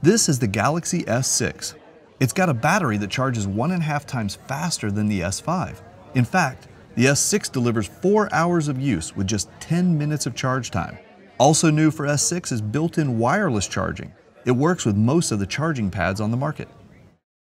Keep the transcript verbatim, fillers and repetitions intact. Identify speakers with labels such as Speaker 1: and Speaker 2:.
Speaker 1: This is the Galaxy S six. It's got a battery that charges one and a half times faster than the S five. In fact, the S six delivers four hours of use with just ten minutes of charge time. Also new for S six is built-in wireless charging. It works with most of the charging pads on the market.